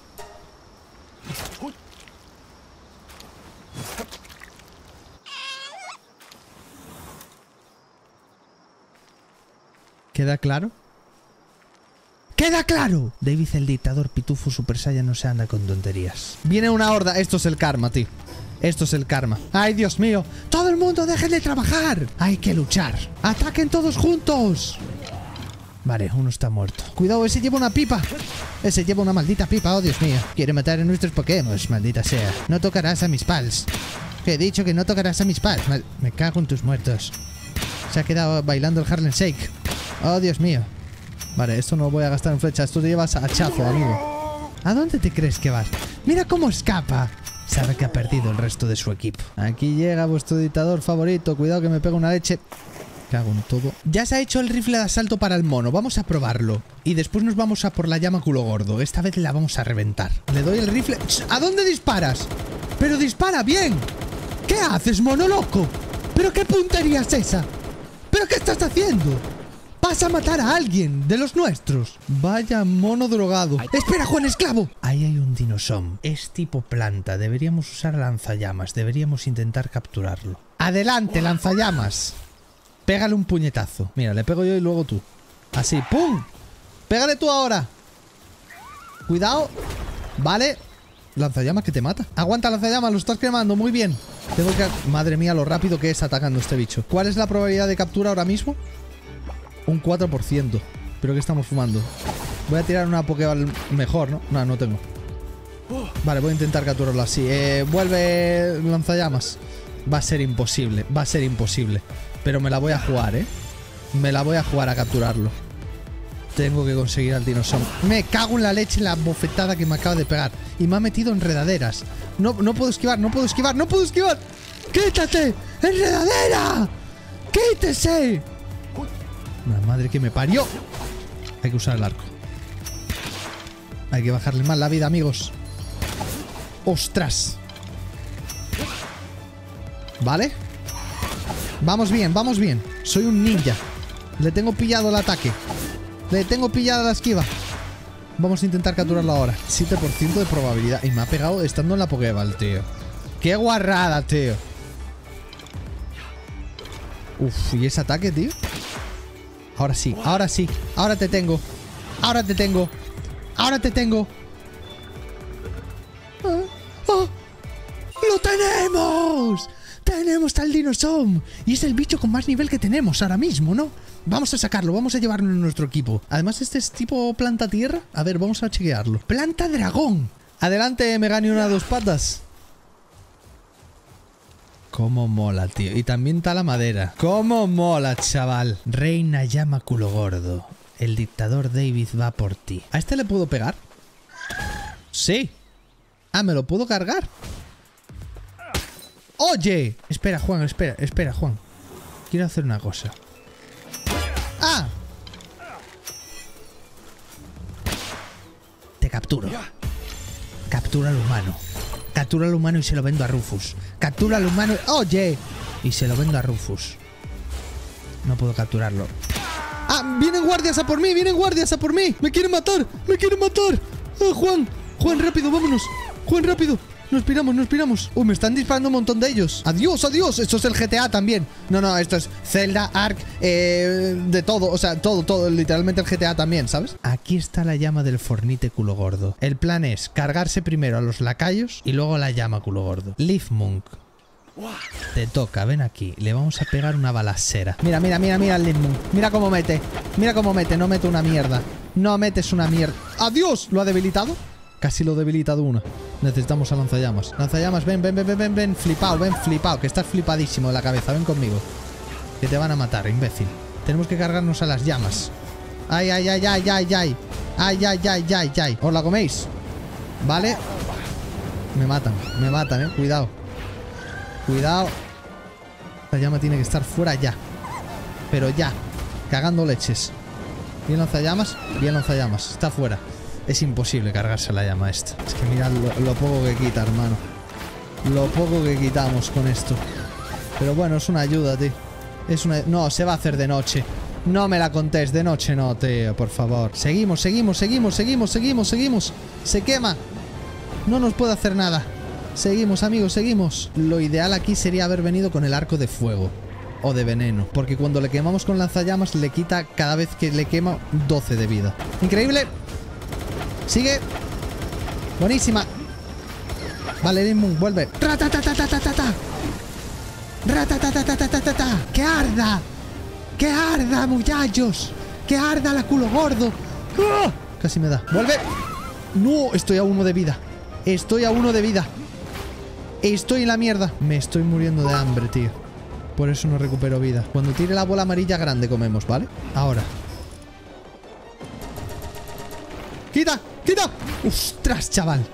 ¿Queda claro? ¡Queda claro! David el dictador Pitufo Super Saiyan no se anda con tonterías. Viene una horda. Esto es el karma, tío. Esto es el karma. ¡Ay, Dios mío! ¡Todo el mundo dejen de trabajar! ¡Hay que luchar! ¡Ataquen todos juntos! Vale, uno está muerto. Cuidado, ese lleva una pipa. Ese lleva una maldita pipa, oh Dios mío. Quiere matar a nuestros Pokémon, maldita sea. No tocarás a mis pals. Que he dicho que no tocarás a mis pals. Mal... Me cago en tus muertos. Se ha quedado bailando el Harlem Shake. Oh Dios mío. Vale, esto no lo voy a gastar en flecha. Esto te llevas a hachazo, amigo. ¿A dónde te crees que vas? Mira cómo escapa. Sabe que ha perdido el resto de su equipo. Aquí llega vuestro dictador favorito. Cuidado que me pega una leche. Cago en todo. Ya se ha hecho el rifle de asalto para el mono. Vamos a probarlo. Y después nos vamos a por la llama culo gordo. Esta vez la vamos a reventar. Le doy el rifle. ¿A dónde disparas? ¡Pero dispara bien! ¿Qué haces, mono loco? ¿Pero qué puntería es esa? ¿Pero qué estás haciendo? ¡Vas a matar a alguien de los nuestros! Vaya mono drogado. ¡Espera, Juan Esclavo! Ahí hay un dinosom. Es tipo planta. Deberíamos usar lanzallamas. Deberíamos intentar capturarlo. ¡Adelante, lanzallamas! Pégale un puñetazo. Mira, le pego yo y luego tú. Así, ¡pum! ¡Pégale tú ahora! Cuidado. Vale. Lanzallamas que te mata. Aguanta, lanzallamas, lo estás quemando. Muy bien. Tengo que... Madre mía, lo rápido que es atacando este bicho. ¿Cuál es la probabilidad de captura ahora mismo? Un cuatro por ciento. ¿Pero qué estamos fumando? Voy a tirar una Pokéball mejor, ¿no? No, no tengo. Vale, voy a intentar capturarlo así. Eh, vuelve lanzallamas. Va a ser imposible, va a ser imposible. Pero me la voy a jugar, ¿eh? Me la voy a jugar a capturarlo. Tengo que conseguir al Dinosaur. Me cago en la leche la bofetada que me acaba de pegar. Y me ha metido enredaderas. No, no puedo esquivar, no puedo esquivar, no puedo esquivar. ¡Quítate! ¡Enredadera! ¡Quítese! La madre que me parió. Hay que usar el arco. Hay que bajarle más la vida, amigos. ¡Ostras! Vale. Vamos bien, vamos bien. Soy un ninja. Le tengo pillado el ataque. Le tengo pillada la esquiva. Vamos a intentar capturarlo ahora. siete por ciento de probabilidad. Y me ha pegado estando en la Pokéball, tío. ¡Qué guarrada, tío! Uf, ¿y ese ataque, tío? Ahora sí, ahora sí. Ahora te tengo. Ahora te tengo. Ahora te tengo. ¡Oh! ¡Oh! ¡Lo tenemos! ¡Tenemos al Dinosaur! Y es el bicho con más nivel que tenemos ahora mismo, ¿no? Vamos a sacarlo, vamos a llevarlo en nuestro equipo. Además, este es tipo planta tierra. A ver, vamos a chequearlo. ¡Planta dragón! Adelante, Meganium a dos patas. Cómo mola, tío. Y también está la madera. Cómo mola, chaval. Reina llama culo gordo. El dictador David va por ti. ¿A este le puedo pegar? Sí. Ah, ¿me lo puedo cargar? ¡Oye! Espera, Juan, espera, espera, Juan. Quiero hacer una cosa. ¡Ah! Te capturo. Captura al humano. Captura al humano y se lo vendo a Rufus. Captura al humano... ¡Oye! Y se lo vendo a Rufus. No puedo capturarlo. ¡Ah! ¡Vienen guardias a por mí! ¡Vienen guardias a por mí! ¡Me quieren matar! ¡Me quieren matar! ¡Ah, Juan! ¡Juan, rápido! ¡Vámonos! ¡Juan, rápido! ¡Nos piramos, nos piramos! ¡Uh, me están disparando un montón de ellos! ¡Adiós, adiós! Esto es el G T A también. No, no, esto es Zelda, Ark, eh, de todo. O sea, todo, todo. Literalmente el G T A también, ¿sabes? Aquí está la llama del fornite culo gordo. El plan es cargarse primero a los lacayos y luego la llama culo gordo. Leaf Monk. Te toca, ven aquí. Le vamos a pegar una balacera. Mira, mira, mira, mira el Leaf Monk. Mira cómo mete. Mira cómo mete. No mete una mierda. No metes una mierda. ¡Adiós! ¿Lo ha debilitado? Casi lo he debilitado una. Necesitamos a lanzallamas. Lanzallamas, ven, ven, ven, ven, ven, ven. Flipado, ven, flipado. Que estás flipadísimo de la cabeza. Ven conmigo. Que te van a matar, imbécil. Tenemos que cargarnos a las llamas. Ay, ay, ay, ay, ay, ay. Ay, ay, ay, ay, ay. ¿Os la coméis? ¿Vale? Me matan, me matan, eh. Cuidado. Cuidado. La llama tiene que estar fuera ya. Pero ya. Cagando leches. Bien lanzallamas. Bien lanzallamas. Está fuera. Es imposible cargarse la llama esta. Es que mirad lo, lo poco que quita, hermano. Lo poco que quitamos con esto. Pero bueno, es una ayuda, tío. Es una... No, se va a hacer de noche. No me la contés, de noche no, tío, por favor. Seguimos, seguimos, seguimos, seguimos, seguimos, seguimos. Se quema. No nos puede hacer nada. Seguimos, amigos, seguimos. Lo ideal aquí sería haber venido con el arco de fuego. O de veneno. Porque cuando le quemamos con lanzallamas le quita cada vez que le quema doce de vida. Increíble. Sigue. Buenísima. Vale, Limón, vuelve. ¡Ratatatatata! ¡Ratatatatata! ¡Que arda! ¡Que arda, muchachos! ¡Que arda la culo gordo! ¡Ah! Casi me da. ¡Vuelve! ¡No! Estoy a uno de vida. Estoy a uno de vida. Estoy en la mierda. Me estoy muriendo de hambre, tío. Por eso no recupero vida. Cuando tire la bola amarilla grande comemos, ¿vale? Ahora. ¡Quita! ¡Quita! ¡Ostras, chaval!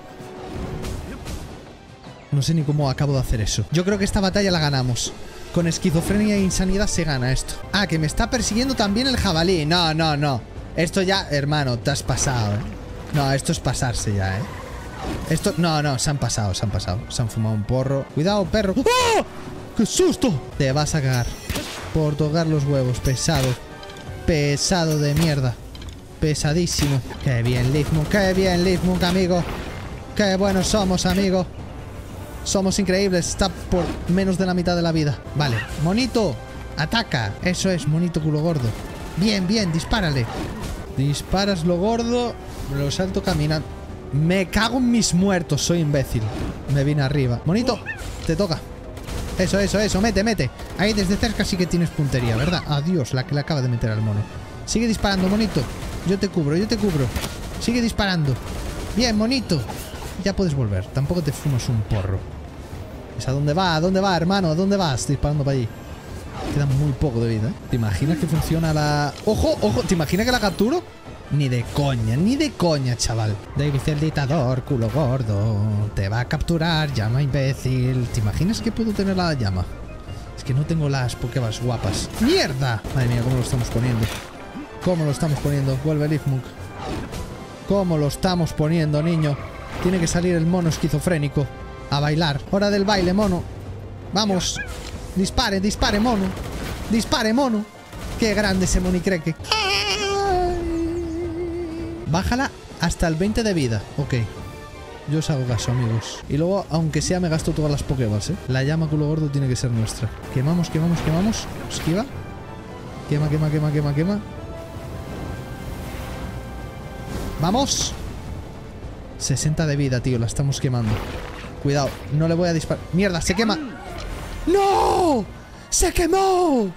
No sé ni cómo acabo de hacer eso. Yo creo que esta batalla la ganamos. Con esquizofrenia e insanidad se gana esto. Ah, que me está persiguiendo también el jabalí. No, no, no. Esto ya, hermano, te has pasado, ¿eh? No, esto es pasarse ya, ¿eh? Esto... No, no, se han pasado, se han pasado. Se han fumado un porro. ¡Cuidado, perro! ¡Oh! ¡Qué susto! Te vas a cagar. Por tocar los huevos. Pesado. Pesado de mierda. Pesadísimo. Qué bien, Leafmoon. Qué bien, Leafmoon, amigo. Qué buenos somos, amigo. Somos increíbles. Está por menos de la mitad de la vida. Vale. Monito. Ataca. Eso es, monito culo gordo. Bien, bien. Dispárale. Disparas lo gordo. Lo salto caminando. Me cago en mis muertos. Soy imbécil. Me vine arriba. Monito. Te toca. Eso, eso, eso. Mete, mete. Ahí desde cerca sí que tienes puntería, ¿verdad? Adiós, la que le acaba de meter al mono. Sigue disparando, monito. Yo te cubro, yo te cubro. Sigue disparando. Bien, monito. Ya puedes volver. Tampoco te fumas un porro. ¿Es a dónde va? ¿A dónde va, hermano? ¿A dónde vas? Disparando para allí. Queda muy poco de vida, ¿eh? ¿Te imaginas que funciona la...? ¡Ojo, ojo! ¿Te imaginas que la capturo? Ni de coña, ni de coña, chaval. David el dictador, culo gordo. Te va a capturar, llama imbécil. ¿Te imaginas que puedo tener la llama? Es que no tengo las Pokébas guapas. ¡Mierda! Madre mía, cómo lo estamos poniendo. ¿Cómo lo estamos poniendo? Vuelve Leafmunk. ¿Cómo lo estamos poniendo, niño? Tiene que salir el mono esquizofrénico a bailar. Hora del baile, mono. Vamos. Dispare, dispare, mono. Dispare, mono. Qué grande ese monicreque. Bájala hasta el veinte de vida. Ok. Yo os hago caso, amigos. Y luego, aunque sea, me gasto todas las Pokébas, ¿eh? La llama culo gordo tiene que ser nuestra. Quemamos, quemamos, quemamos. Esquiva. Quema, quema, quema, quema, quema. ¡Vamos! sesenta de vida, tío. La estamos quemando. Cuidado. No le voy a disparar. ¡Mierda! ¡Se quema! ¡No! ¡Se quemó!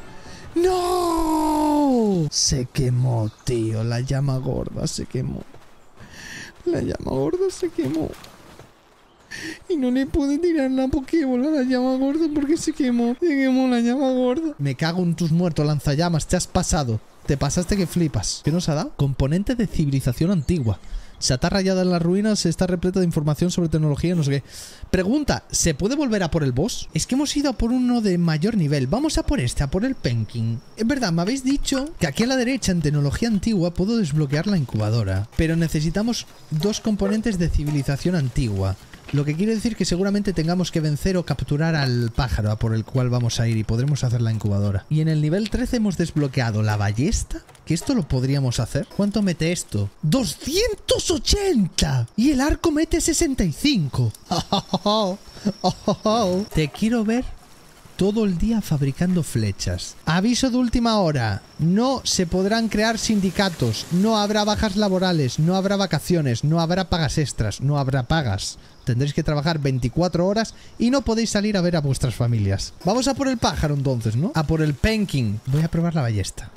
¡No! Se quemó, tío. La llama gorda se quemó. La llama gorda se quemó. Y no le pude tirar la Pokébola a la llama gorda porque se quemó. Se quemó la llama gorda. Me cago en tus muertos, lanzallamas. Te has pasado. Te pasaste que flipas. ¿Qué nos ha dado? Componente de civilización antigua. Sata rayada en las ruinas está repleta de información sobre tecnología, no sé qué. Pregunta, ¿se puede volver a por el boss? Es que hemos ido a por uno de mayor nivel. Vamos a por este, a por el Penkin. Es verdad, me habéis dicho que aquí a la derecha en tecnología antigua puedo desbloquear la incubadora. Pero necesitamos dos componentes de civilización antigua. Lo que quiere decir que seguramente tengamos que vencer o capturar al pájaro a por el cual vamos a ir y podremos hacer la incubadora. Y en el nivel trece hemos desbloqueado la ballesta, que esto lo podríamos hacer. ¿Cuánto mete esto? ¡doscientos ochenta! Y el arco mete sesenta y cinco. Oh, oh, oh, oh, oh, oh. Te quiero ver todo el día fabricando flechas. Aviso de última hora. No se podrán crear sindicatos. No habrá bajas laborales. No habrá vacaciones. No habrá pagas extras. No habrá pagas. Tendréis que trabajar veinticuatro horas y no podéis salir a ver a vuestras familias. Vamos a por el pájaro entonces, ¿no? A por el Penkin. Voy a probar la ballesta.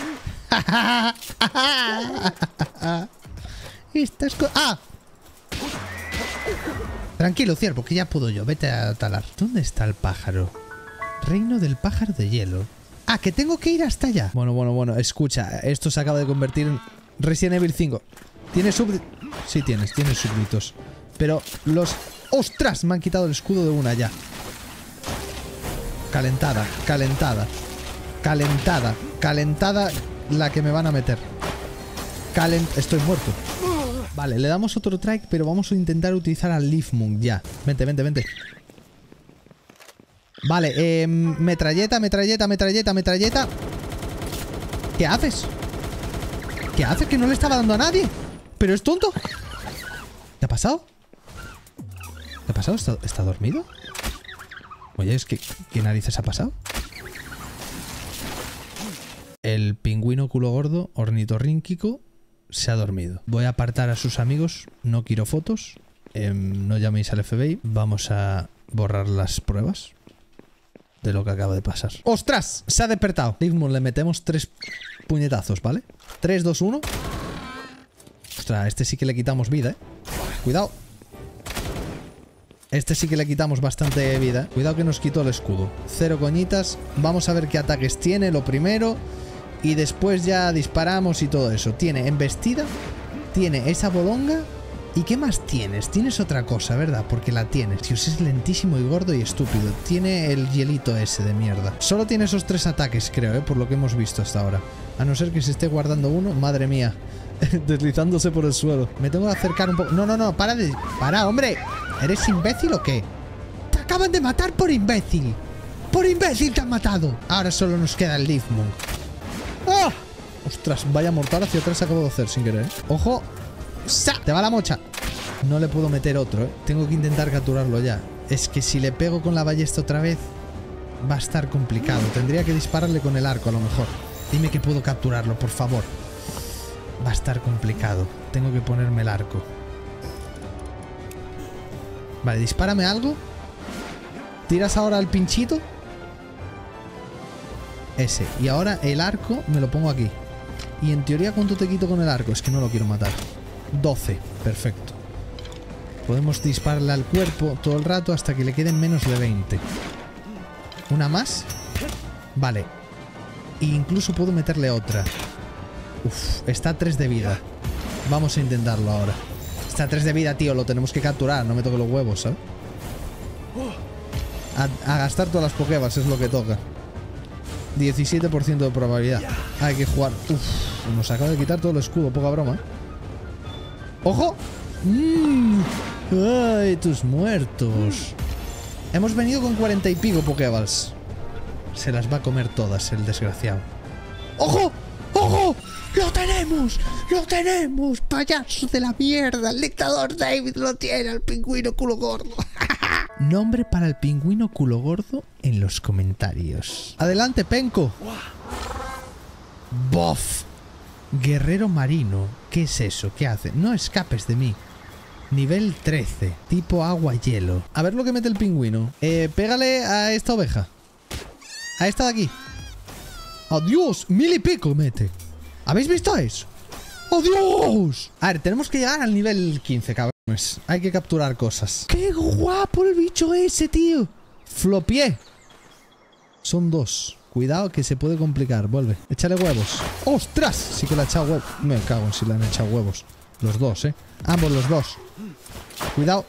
Estas cosas... ¡Ah! Tranquilo, ciervo, que ya puedo yo. Vete a talar. ¿Dónde está el pájaro? Reino del pájaro de hielo. Ah, que tengo que ir hasta allá. Bueno, bueno, bueno. Escucha, esto se acaba de convertir en Resident Evil cinco. ¿Tienes súbditos? Sí tienes, tienes súbditos. Pero los... ¡Ostras! Me han quitado el escudo de una ya. Calentada, calentada. Calentada, calentada la que me van a meter. Calent... Estoy muerto. Vale, le damos otro trike, pero vamos a intentar utilizar al Leafmunk ya. Vente, vente, vente. Vale, eh, metralleta, metralleta, metralleta, metralleta. ¿Qué haces? ¿Qué haces? Que no le estaba dando a nadie. ¿Pero es tonto? ¿Te ha pasado? ¿Te ha pasado? ¿Está, está dormido? Oye, es que... ¿Qué narices ha pasado? El pingüino culo gordo, ornitorrínquico, se ha dormido. Voy a apartar a sus amigos. No quiero fotos. Eh, no llaméis al F B I. Vamos a borrar las pruebas de lo que acaba de pasar. ¡Ostras! Se ha despertado. Le metemos tres puñetazos, ¿vale? tres, dos, uno. Ostras, a este sí que le quitamos vida, ¿eh? Cuidado. Este sí que le quitamos bastante vida. Cuidado que nos quitó el escudo. Cero coñitas. Vamos a ver qué ataques tiene, lo primero. Y después ya disparamos y todo eso. Tiene embestida. Tiene esa bolonga. ¿Y qué más tienes? Tienes otra cosa, ¿verdad? Porque la tienes. Dios, es lentísimo y gordo y estúpido. Tiene el hielito ese de mierda. Solo tiene esos tres ataques, creo, ¿eh? Por lo que hemos visto hasta ahora. A no ser que se esté guardando uno. Madre mía. Deslizándose por el suelo. Me tengo que acercar un poco. No, no, no. Para de... Para, hombre. ¿Eres imbécil o qué? Te acaban de matar por imbécil. Por imbécil te han matado. Ahora solo nos queda el Leafmunk. ¡Ah! Ostras, vaya mortal hacia atrás acabo de hacer sin querer, ¿eh? ¡Ojo! ¡Sa! Te va la mocha. No le puedo meter otro, ¿eh? Tengo que intentar capturarlo ya. Es que si le pego con la ballesta otra vez va a estar complicado. Tendría que dispararle con el arco a lo mejor. Dime que puedo capturarlo, por favor. Va a estar complicado. Tengo que ponerme el arco. Vale, dispárame algo. ¿Tiras ahora al pinchito? Ese. Y ahora el arco me lo pongo aquí. Y en teoría, ¿cuánto te quito con el arco? Es que no lo quiero matar. doce. Perfecto. Podemos dispararle al cuerpo todo el rato hasta que le queden menos de veinte. ¿Una más? Vale. E incluso puedo meterle otra. Uf, está a tres de vida. Vamos a intentarlo ahora. Está a tres de vida, tío. Lo tenemos que capturar. No me toque los huevos, ¿sabes? A, a gastar todas las Pokéballs es lo que toca. diecisiete por ciento de probabilidad. Hay que jugar. Uf, nos acaba de quitar todo el escudo. Poca broma. ¡Ojo! Mm. ¡Ay, tus muertos! Hemos venido con cuarenta y pico Pokéballs. Se las va a comer todas, el desgraciado. ¡Ojo! ¡Ojo! ¡Lo tenemos! ¡Lo tenemos! ¡Payaso de la mierda! El dictador David lo tiene, el pingüino culo gordo. Nombre para el pingüino culo gordo en los comentarios. ¡Adelante, Penco! ¡Bof! Guerrero marino. ¿Qué es eso? ¿Qué hace? No escapes de mí. Nivel trece. Tipo agua-hielo. A ver lo que mete el pingüino. Eh, pégale a esta oveja. A esta de aquí. ¡Adiós! Mil y pico mete. ¿Habéis visto eso? ¡Adiós! A ver, tenemos que llegar al nivel quince, cabrones. Hay que capturar cosas. ¡Qué guapo el bicho ese, tío! Flopié. Son dos. Cuidado que se puede complicar. Vuelve. Échale huevos. ¡Ostras! Sí que le ha echado huevos. Me cago en si le han echado huevos. Los dos, ¿eh? Ambos los dos. Cuidado.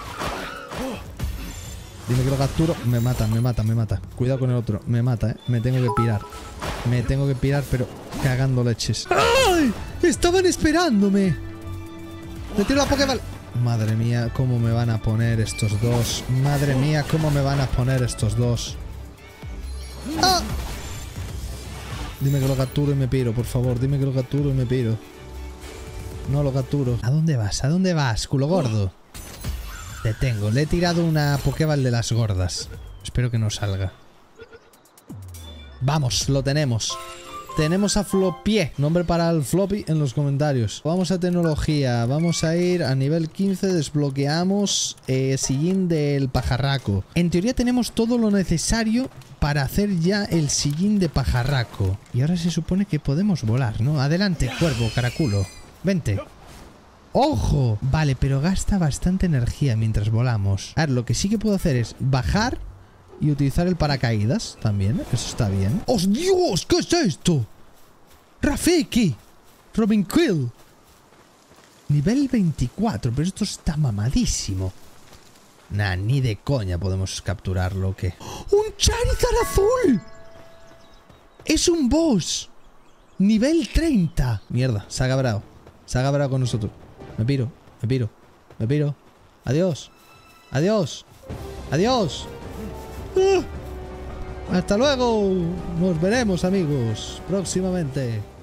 Dime que lo capturo. Me mata, me mata, me mata. Cuidado con el otro. Me mata, ¿eh? Me tengo que pirar. Me tengo que pirar, pero cagando leches. ¡Ay! ¡Estaban esperándome! Le tiro la Pokéball. Madre mía, cómo me van a poner estos dos. Madre mía, cómo me van a poner estos dos. ¡Ah! Dime que lo capturo y me piro, por favor. Dime que lo capturo y me piro. No lo capturo. ¿A dónde vas? ¿A dónde vas, culo gordo? Te tengo. Le he tirado una Pokéball de las gordas. Espero que no salga. Vamos, lo tenemos. Tenemos a Flopié. Nombre para el Floppy en los comentarios. Vamos a tecnología. Vamos a ir a nivel quince. Desbloqueamos eh, sillín del pajarraco. En teoría tenemos todo lo necesario para hacer ya el sillín de pajarraco. Y ahora se supone que podemos volar, ¿no? Adelante, cuervo, caraculo. Vente. ¡Ojo! Vale, pero gasta bastante energía mientras volamos. A ver, lo que sí que puedo hacer es bajar y utilizar el paracaídas también. Eso está bien. ¡Oh, Dios! ¿Qué es esto? ¡Rafiki! Robin Quill. Nivel veinticuatro. Pero esto está mamadísimo. Nah, ni de coña podemos capturarlo, ¿qué? ¡Un Charizard azul! ¡Es un boss! Nivel treinta. Mierda, se ha cabrado. Se ha cabrado con nosotros. Me piro, me piro, me piro. Adiós. Adiós. Adiós. ¡Ah! Hasta luego. Nos veremos, amigos, próximamente.